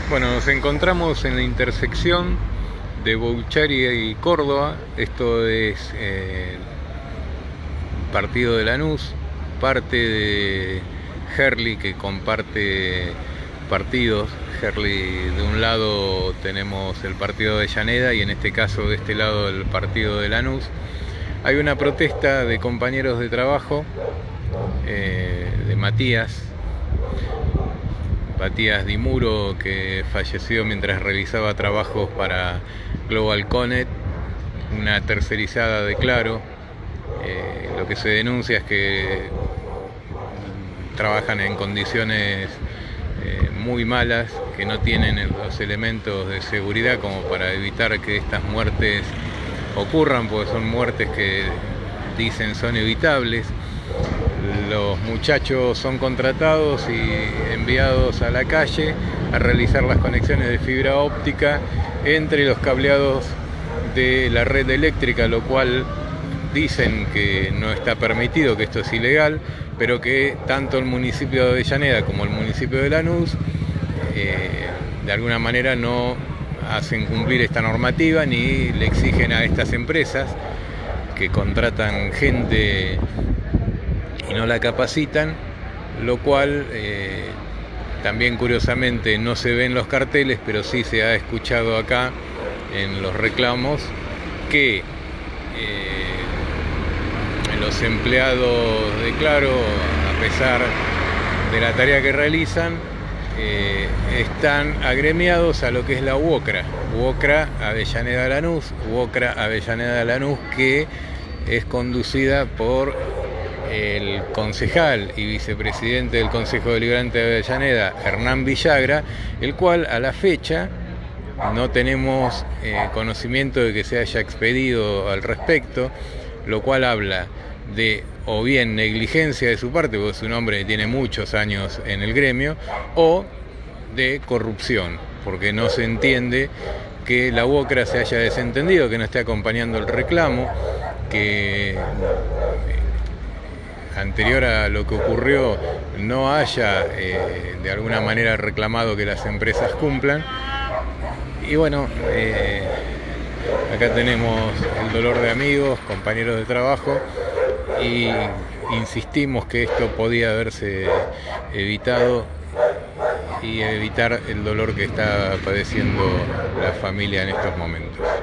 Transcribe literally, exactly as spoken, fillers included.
Bueno, nos encontramos en la intersección de Bouchari y Córdoba. Esto es eh, partido de Lanús, parte de Gerli, que comparte partidos. Gerli, de un lado tenemos el partido de Avellaneda y en este caso de este lado el partido de Lanús. Hay una protesta de compañeros de trabajo eh, de Matías Matías Di Muro, que falleció mientras realizaba trabajos para Global Connect, una tercerizada de Claro. Eh, lo que se denuncia es que trabajan en condiciones eh, muy malas, que no tienen los elementos de seguridad como para evitar que estas muertes ocurran, porque son muertes que dicen son evitables. Los muchachos son contratados y enviados a la calle a realizar las conexiones de fibra óptica entre los cableados de la red eléctrica, lo cual dicen que no está permitido, que esto es ilegal, pero que tanto el municipio de Avellaneda como el municipio de Lanús eh, de alguna manera no hacen cumplir esta normativa ni le exigen a estas empresas que contratan gente y no la capacitan, lo cual eh, también curiosamente no se ve en los carteles, pero sí se ha escuchado acá en los reclamos que eh, los empleados de Claro, a pesar de la tarea que realizan, eh, están agremiados a lo que es la UOCRA, UOCRA Avellaneda Lanús, UOCRA Avellaneda Lanús, que es conducida por el concejal y vicepresidente del Consejo Deliberante de Avellaneda, Hernán Villagra, el cual a la fecha no tenemos eh, conocimiento de que se haya expedido al respecto, lo cual habla de o bien negligencia de su parte, porque es un hombre que tiene muchos años en el gremio, o de corrupción, porque no se entiende que la UOCRA se haya desentendido, que no esté acompañando el reclamo, que anterior a lo que ocurrió no haya eh, de alguna manera reclamado que las empresas cumplan. Y bueno, eh, acá tenemos el dolor de amigos, compañeros de trabajo, y insistimos que esto podía haberse evitado y evitar el dolor que está padeciendo la familia en estos momentos.